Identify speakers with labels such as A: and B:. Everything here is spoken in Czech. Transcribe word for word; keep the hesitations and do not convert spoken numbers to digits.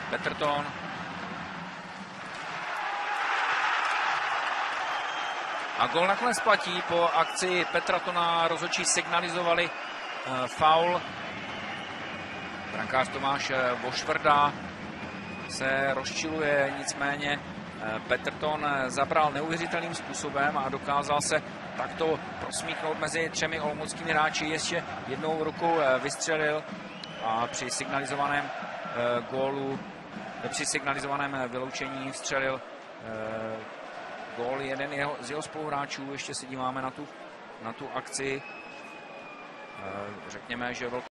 A: Petrton. A gól nakonec platí. Po akci Petrtona rozhodčí signalizovali uh, faul. Brankář Tomáš Vošvrda se rozčiluje, nicméně uh, Petrton zabral neuvěřitelným způsobem a dokázal se takto prosmíchnout mezi třemi olomouckými hráči. Ještě jednou rukou uh, vystřelil a při signalizovaném uh, gólu, při signalizovaném vyloučení vstřelil uh, gól jeden jeho, z jeho spoluhráčů. Ještě se díváme na tu, na tu akci. Řekněme, že velkou